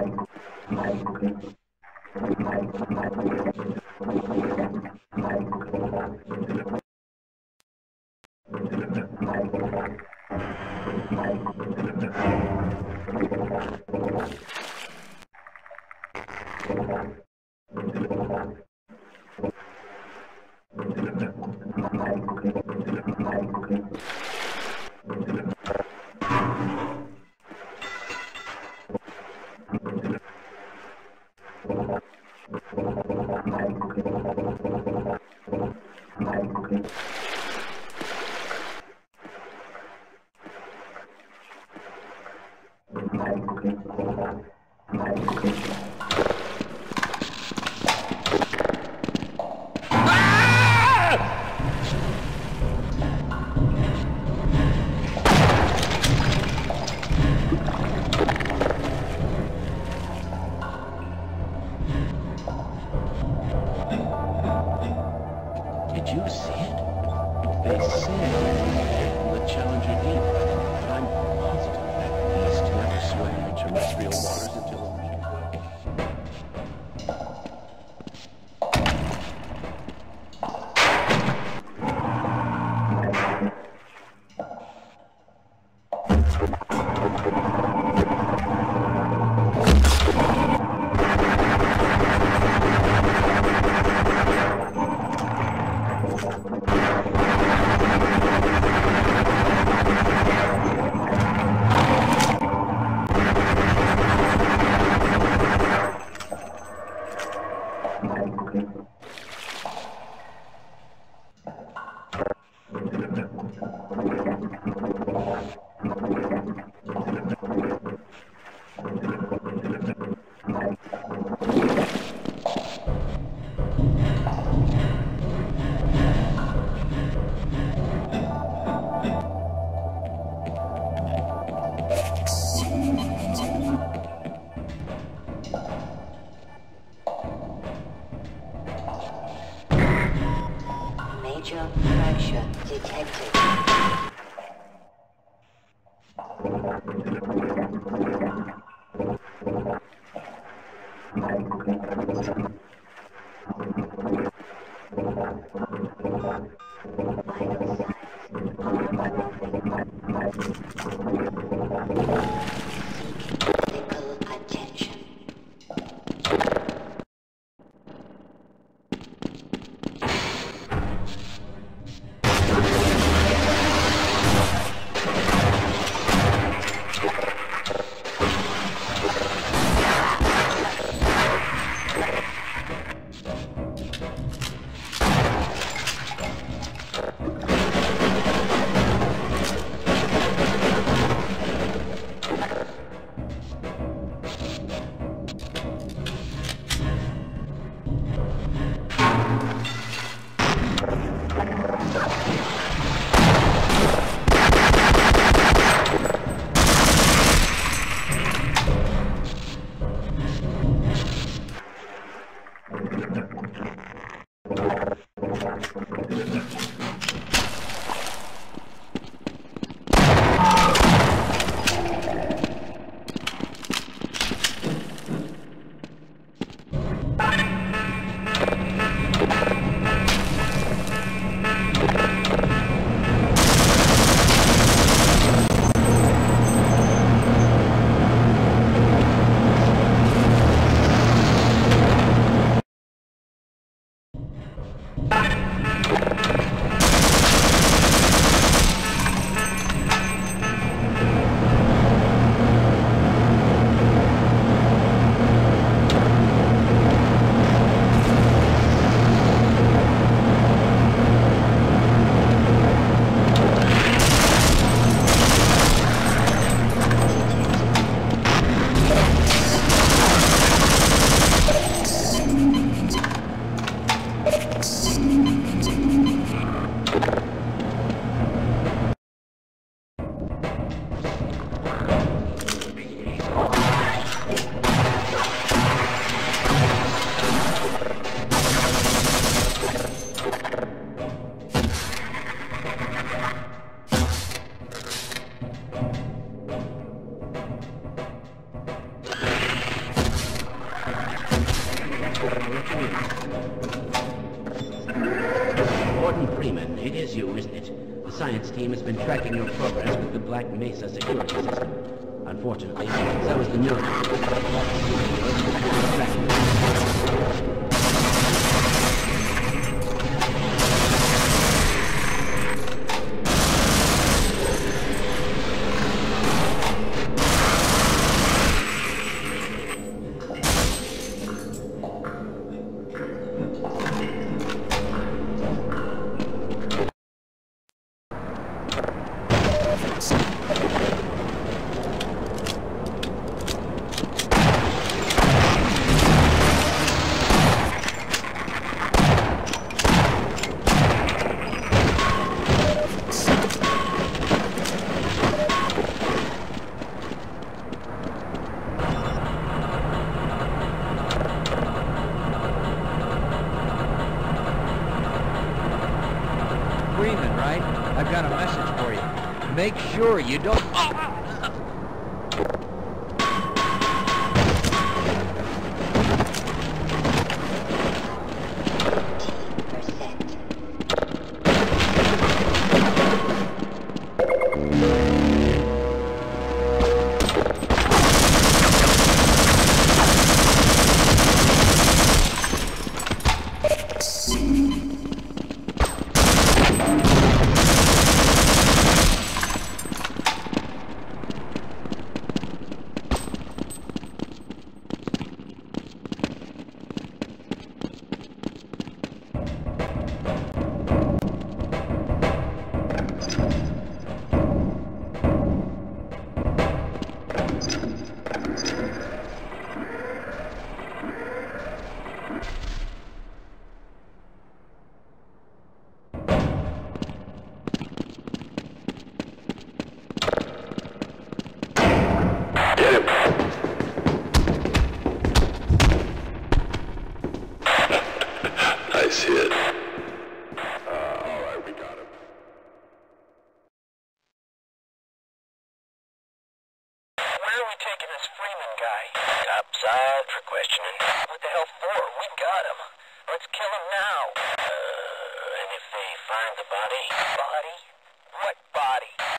Did you see it? They said on the Challenger Deep, but I'm positive that beast never swam in terrestrial waters until Major fracture detected. Gordon Freeman, it is you, isn't it? The science team has been tracking your progress with the Black Mesa security system. Unfortunately, so is the neuron. Freeman, right? I've got a message for you. Make sure you don't... Nice hit. Alright, we got him. Where are we taking this Freeman guy? Topside for questioning. What the hell for? We got him. Let's kill him now. And if they find the body? Body? What body?